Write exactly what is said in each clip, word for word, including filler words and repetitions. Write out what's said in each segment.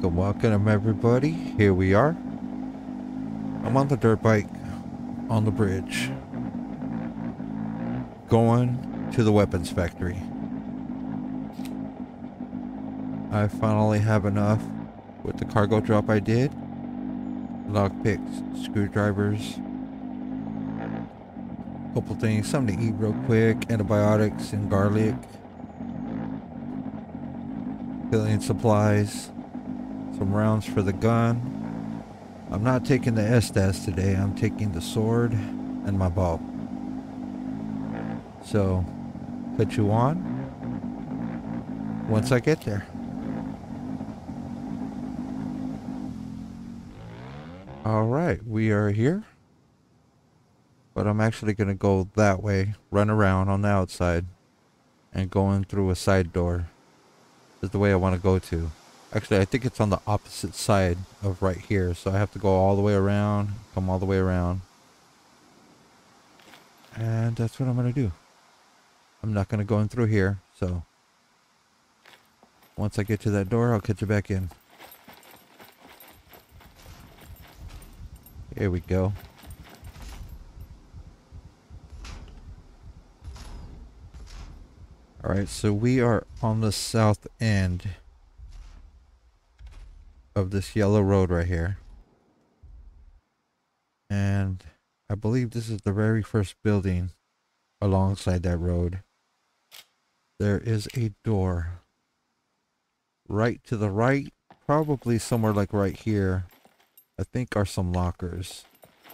Welcome, welcome everybody. Here we are. I'm on the dirt bike on the bridge going to the weapons factory. I finally have enough with the cargo drop I did. Lockpicks, screwdrivers, couple things, something to eat real quick, antibiotics and garlic, filling supplies, some rounds for the gun. I'm not taking the S-stats today, I'm taking the sword and my bow. So, put you on once I get there. Alright, we are here. But I'm actually going to go that way, run around on the outside, and go in through a side door. Is the way I want to go to. Actually, I think it's on the opposite side of right here, so I have to go all the way around, come all the way around. And that's what I'm going to do. I'm not going to go in through here, so once I get to that door, I'll catch you back in. Here we go. Alright, so we are on the south end of this yellow road right here. And I believe this is the very first building alongside that road. There is a door right to the right, probably somewhere like right here, I think are some lockers.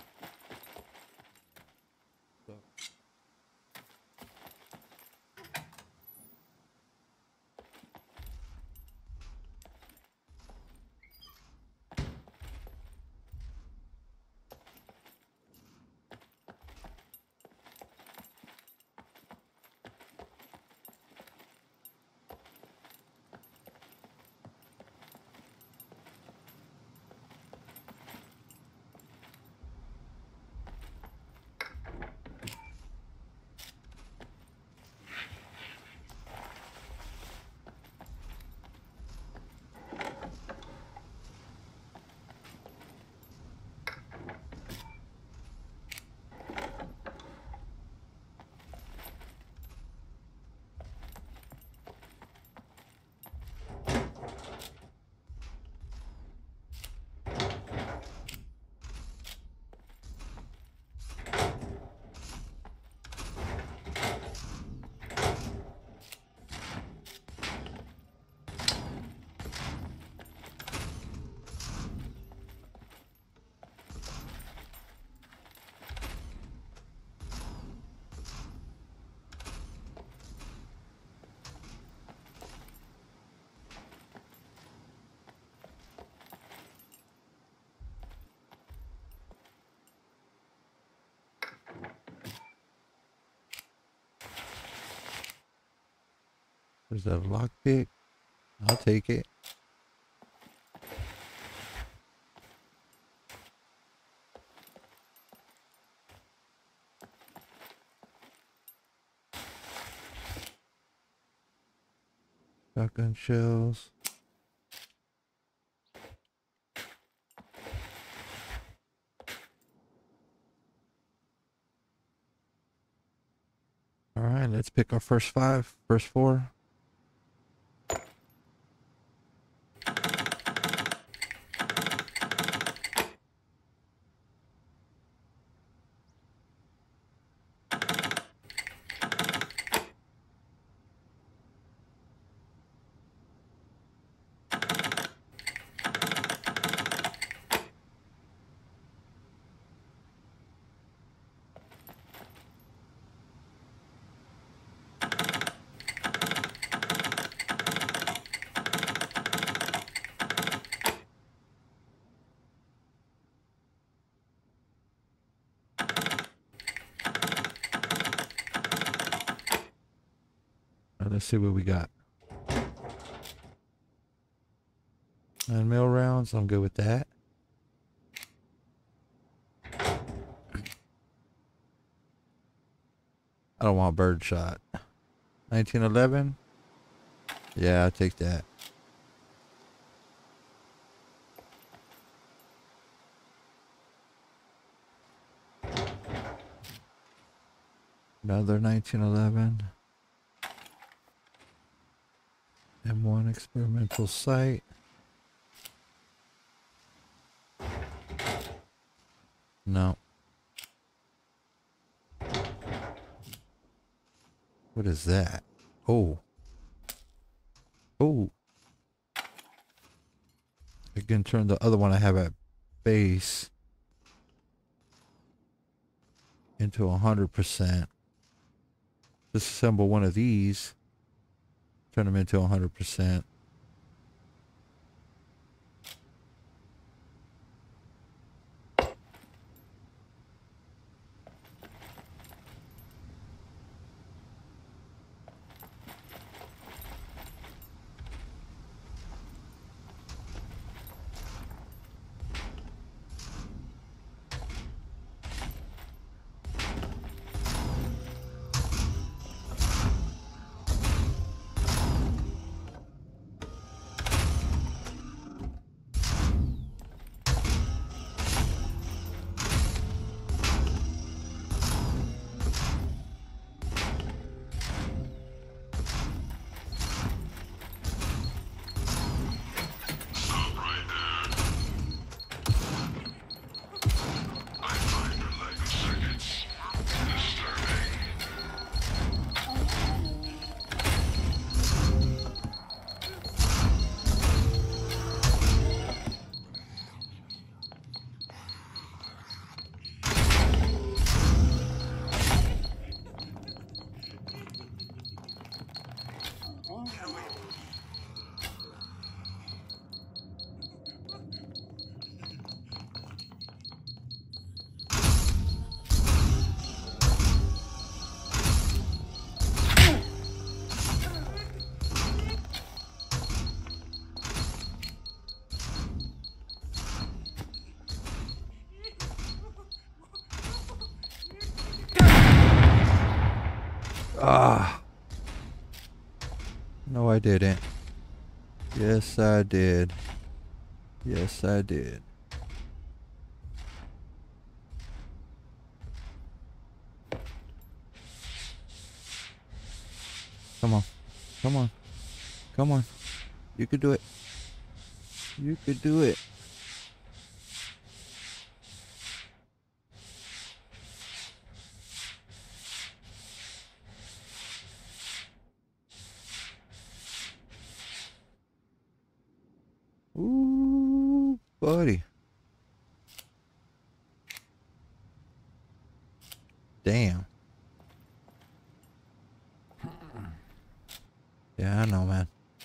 Is that a lockpick? I'll take it. Shotgun shells. All right, let's pick our first five, first four. Let's see what we got. Nine mil rounds, I'm good with that. I don't want bird shot. nineteen eleven? Yeah, I'll take that. Another nineteen eleven. M one experimental site. No. What is that? Oh. Oh. I can turn the other one I have at base into one hundred percent. Disassemble one of these. Turn them into one hundred percent. Ah. No, I didn't. Yes, I did. Yes, I did. Come on. Come on. Come on. You could do it. You could do it. Ooh, buddy. Damn. Yeah, I know, man.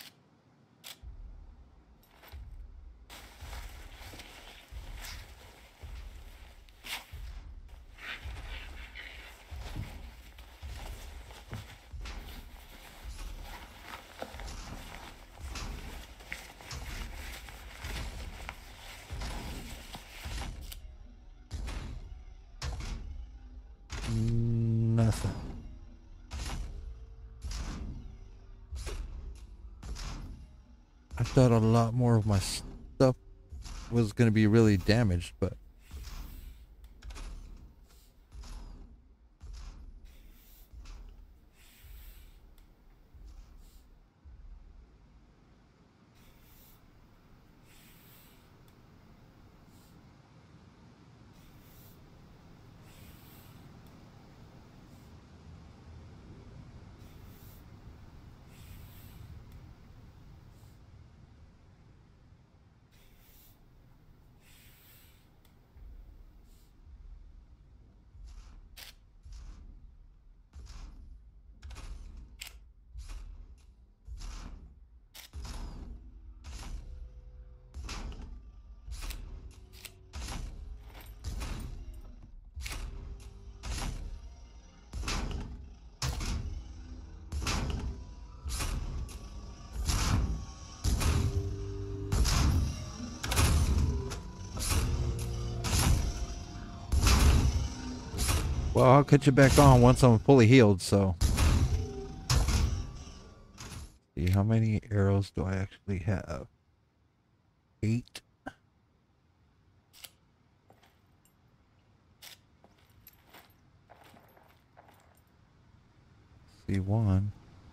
Nothing. I thought a lot more of my stuff was going to be really damaged, but well, I'll catch you back on once I'm fully healed, so. See, how many arrows do I actually have? Eight. See one.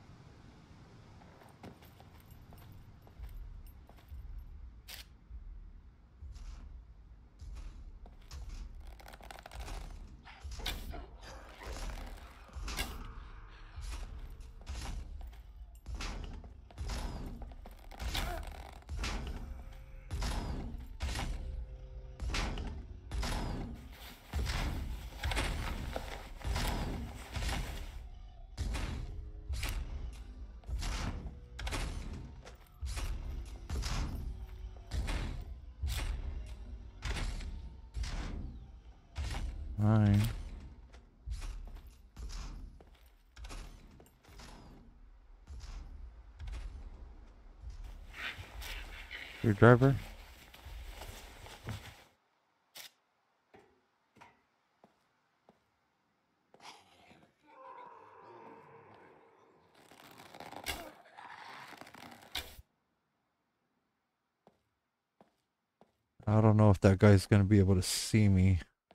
Nine. Your driver. I don't know if that guy's gonna be able to see me.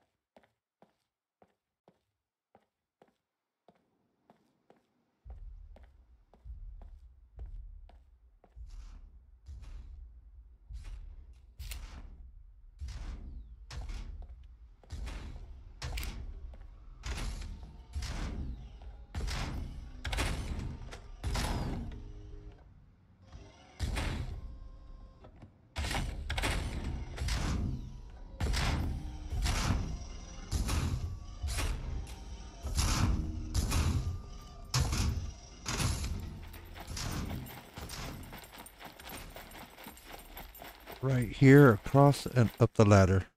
Right here, across and up the ladder.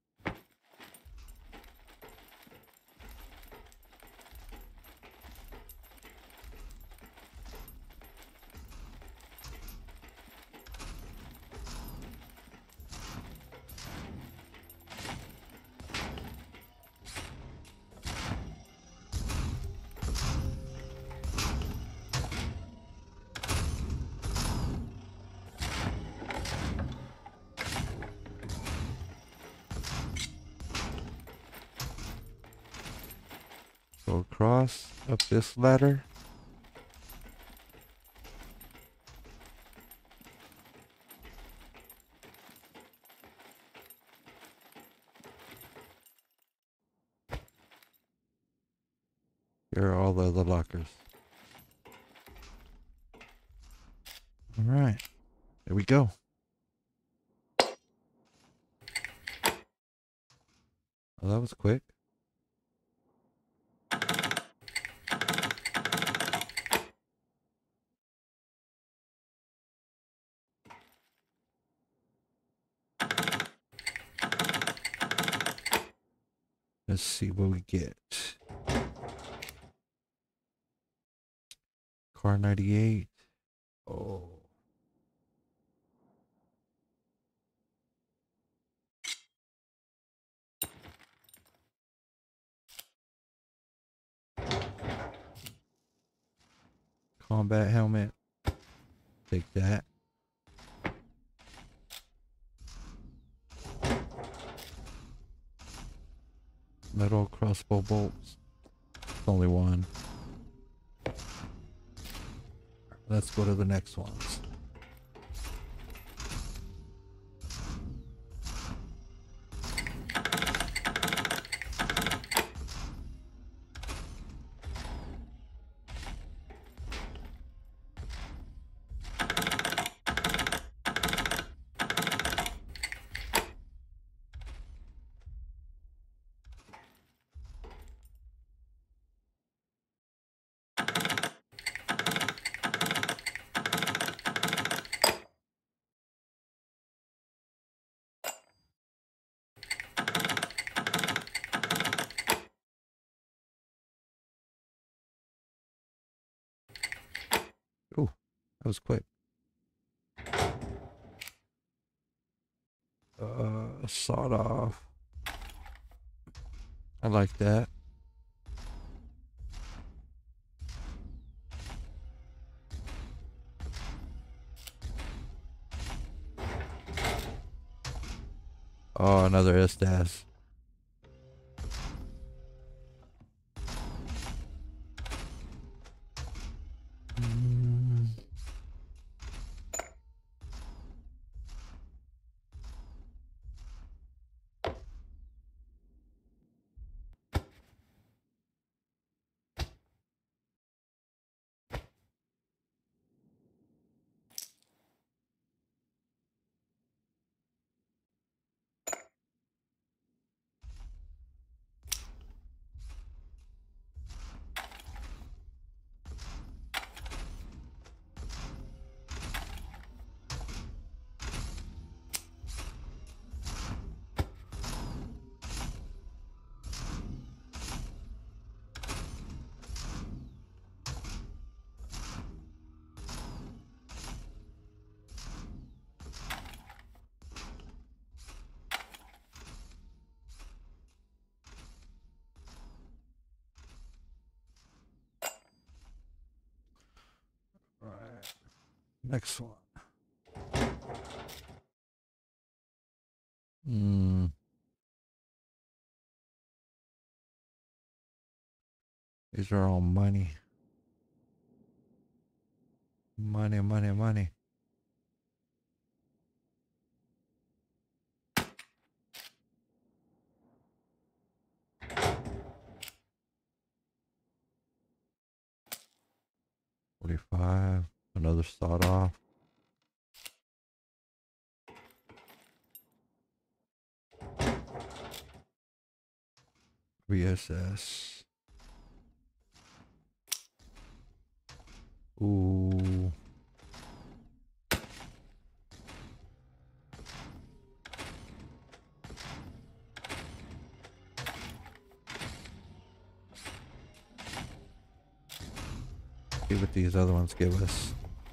Go across, up this ladder. Here are all the other lockers. Alright, there we go. Well, that was quick. Let's see what we get. Car ninety-eight. Oh. Combat helmet. Take that. Metal crossbow bolts. Only one. Let's go to the next ones. Oh, that was quick. Uh, sawed off. I like that. Oh, another Estes. Next one. Hmm. These are all money. Money, money, money. Forty-five. Another sawed off. V S S. Ooh. See what these other ones give us.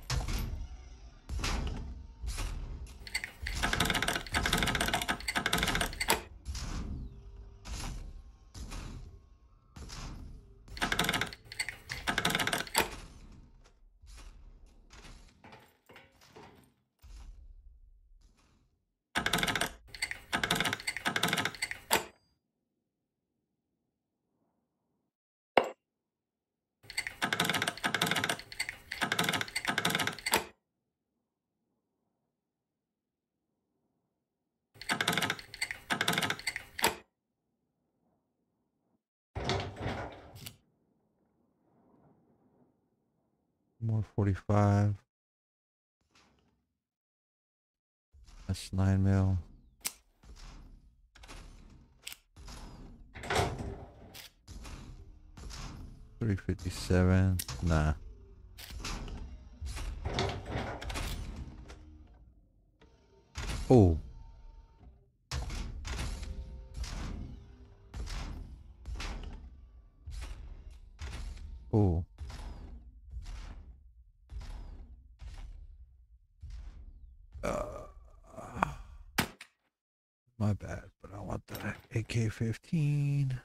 More forty-five. That's nine mil. three fifty-seven. Nah. Oh. Oh. Uh, my bad, but I want the A K fifteen.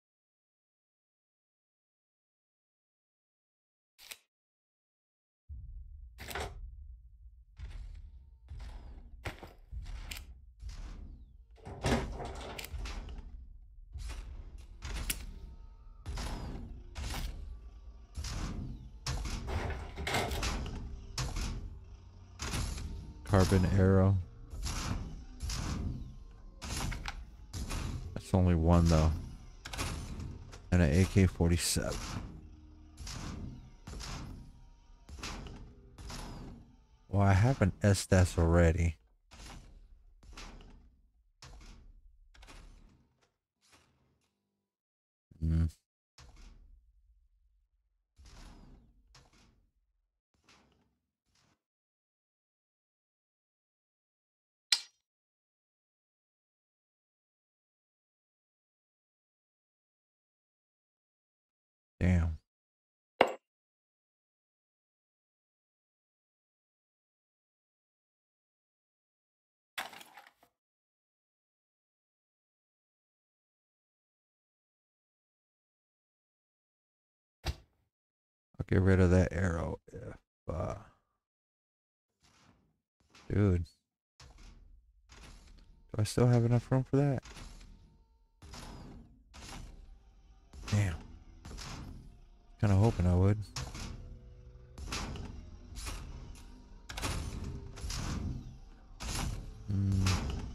Carbon arrow. That's only one though. And an A K forty-seven. Well, I have an S S already. Mm. Damn. I'll get rid of that arrow if, uh... Dude. Do I still have enough room for that? Damn. Kinda hoping I would. Mm.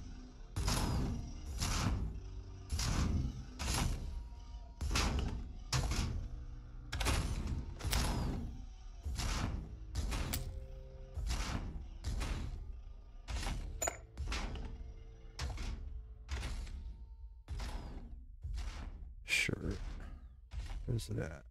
Sure. Where's it at?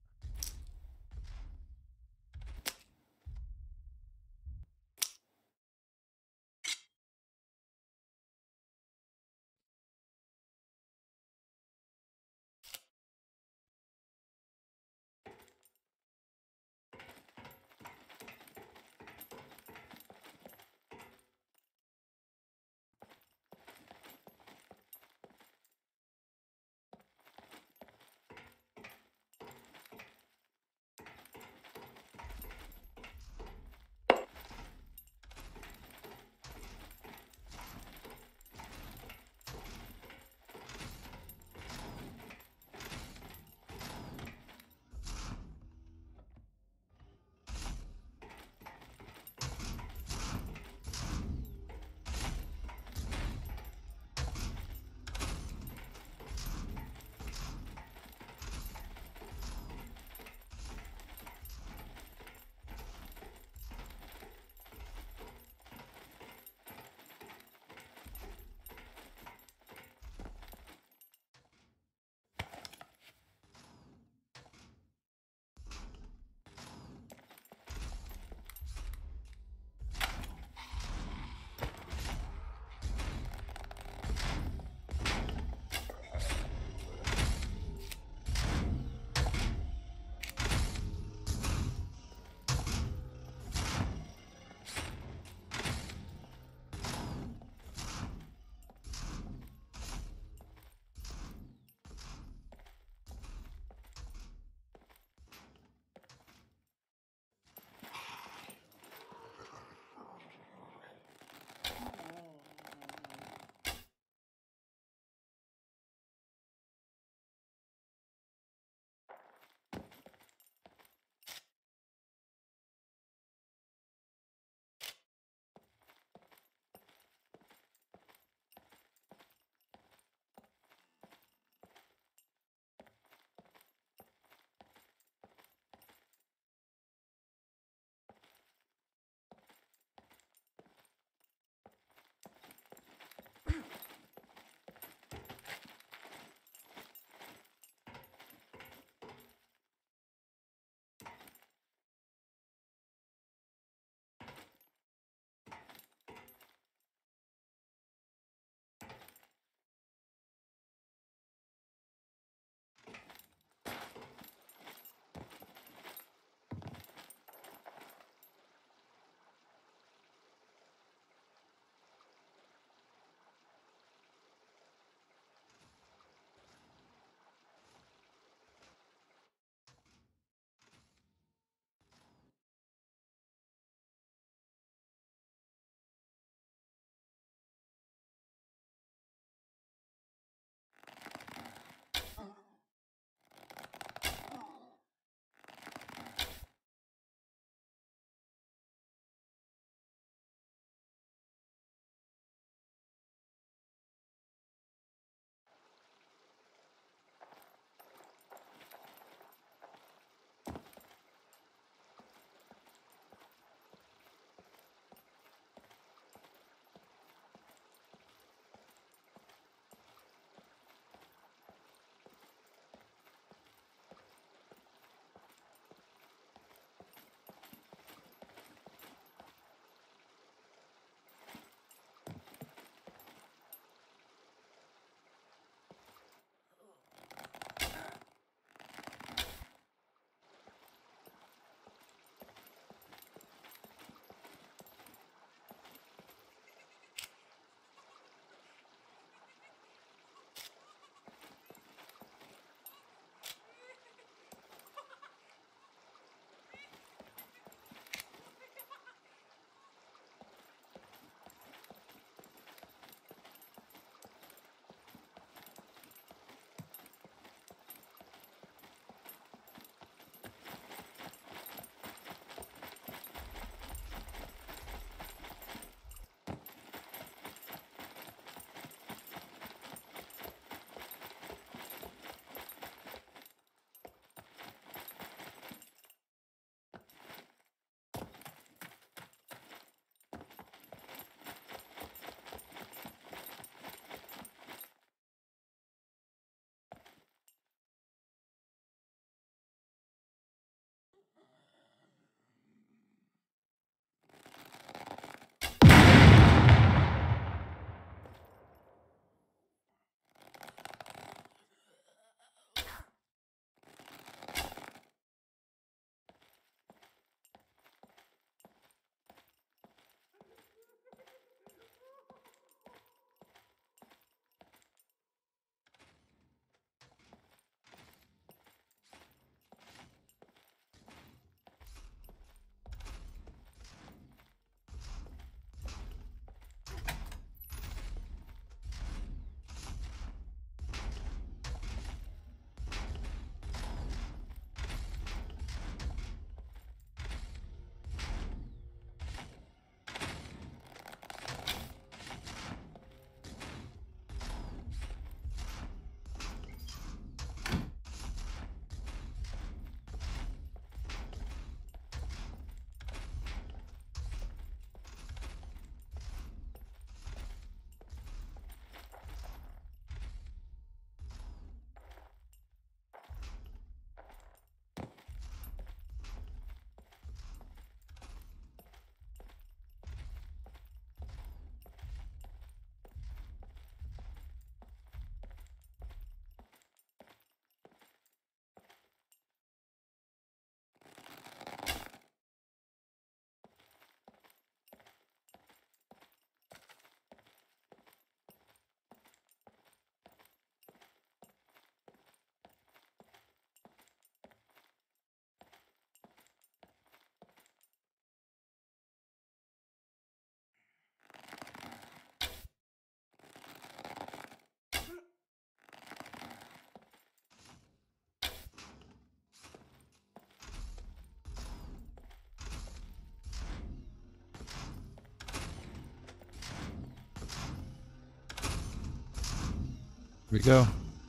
we go.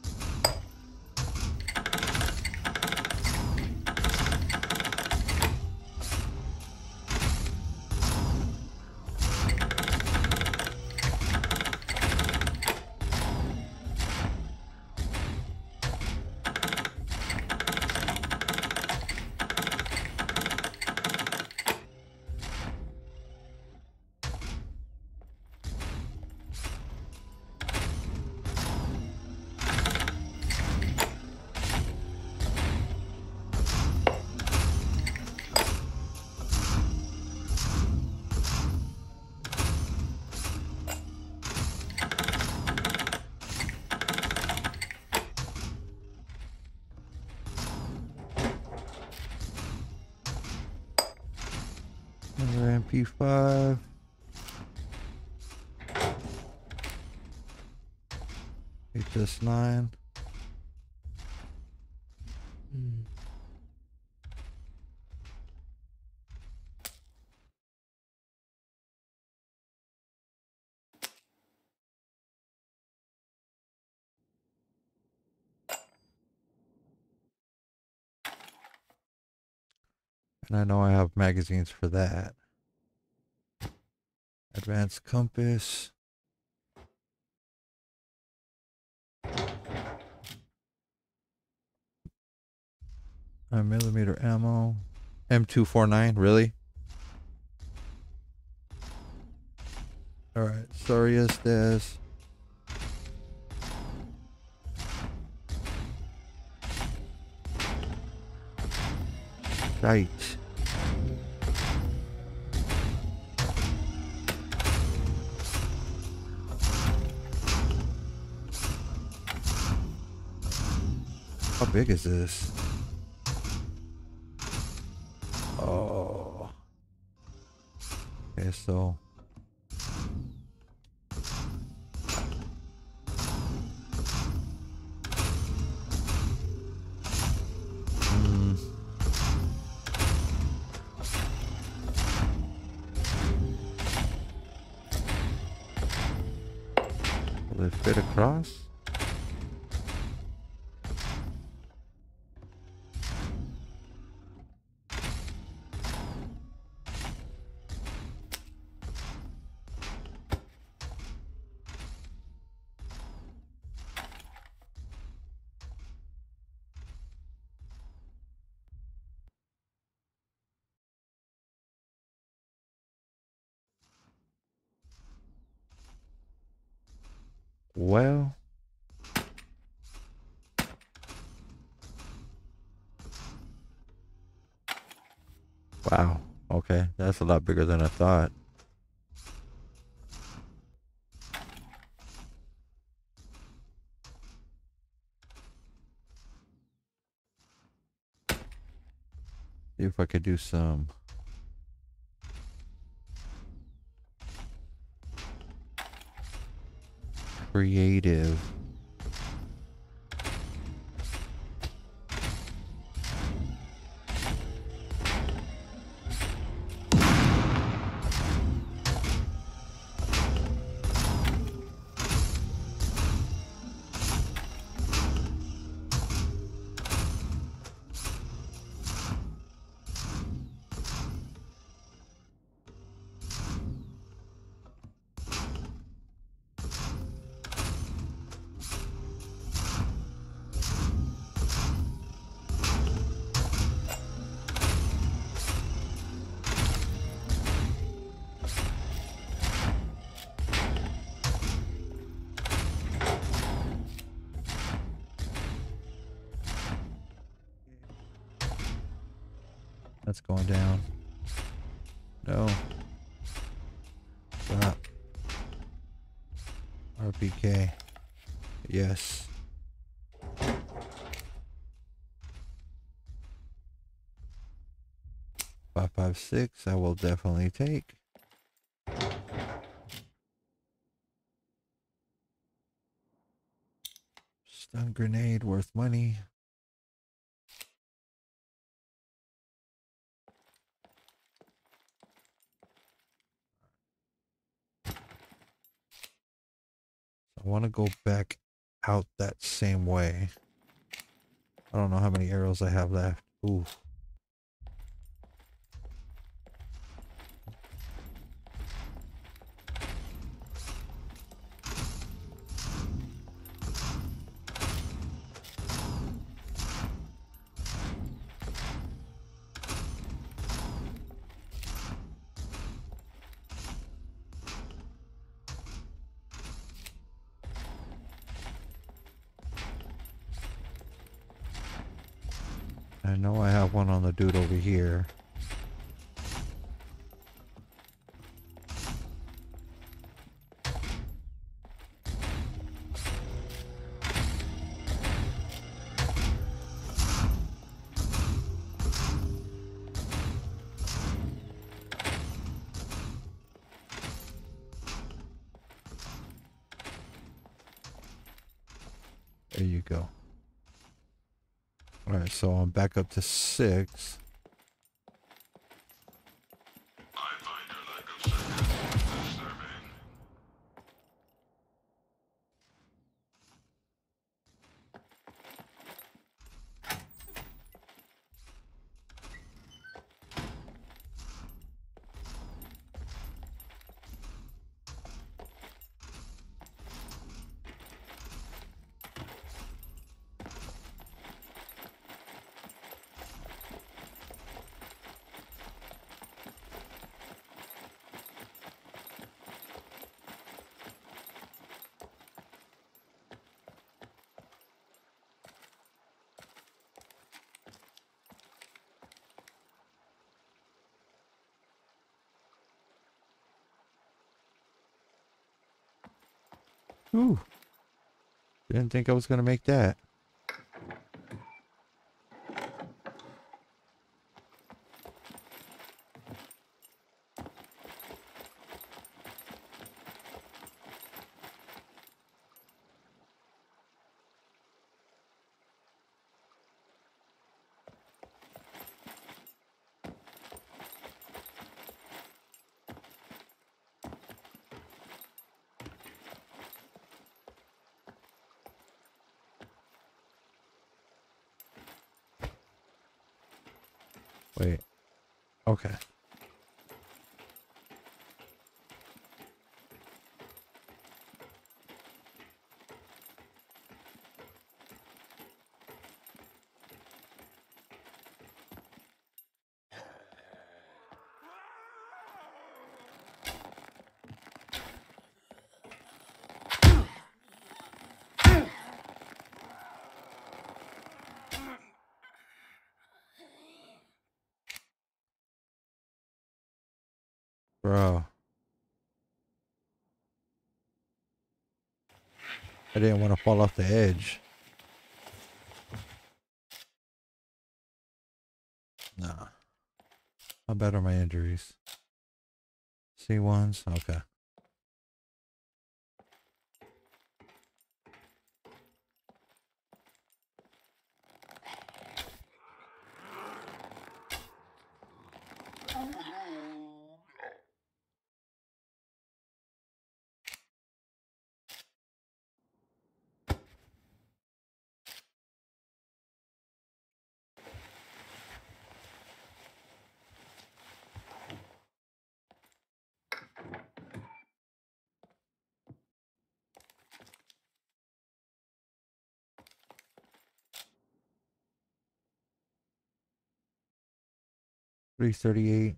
Another M P five. H S nine. Hmm. And I know I have magazines for that. Advanced compass. nine millimeter ammo. M two forty-nine, really? Alright, sorry is this. Right. How big is this? Oh. Okay, so. Hmm. Will it fit across? Well. Wow. Okay, that's a lot bigger than I thought. See if I could do some creative. That's going down. No. Stop. R P K. Yes. five five six, I will definitely take. Stun grenade worth money. I want to go back out that same way. I don't know how many arrows I have left. Ooh. I know I have one on the dude over here. There you go. Alright, so I'm back up to six. I find your lack of sarcasm disturbing. Ooh. Didn't think I was gonna make that. Wait. Okay. Bro. I didn't want to fall off the edge. Nah. How bad are my injuries? C ones? Okay. three thirty-eight.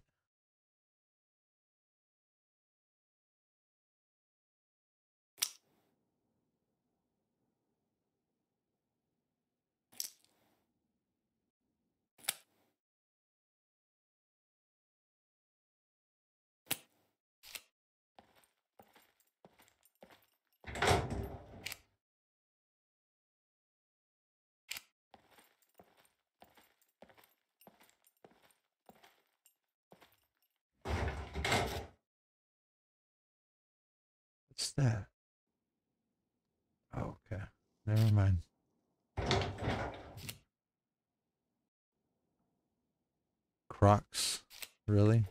What's that? Oh, okay. Never mind. Crocs? Really?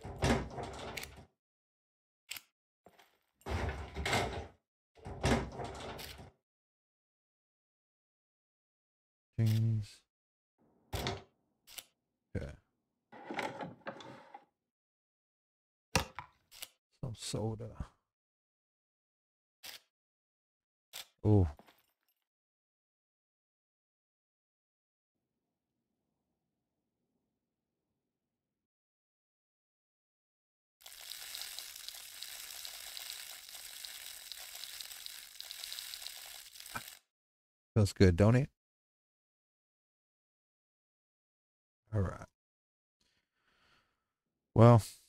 soda. Oh. Feels good, don't it? All right. Well,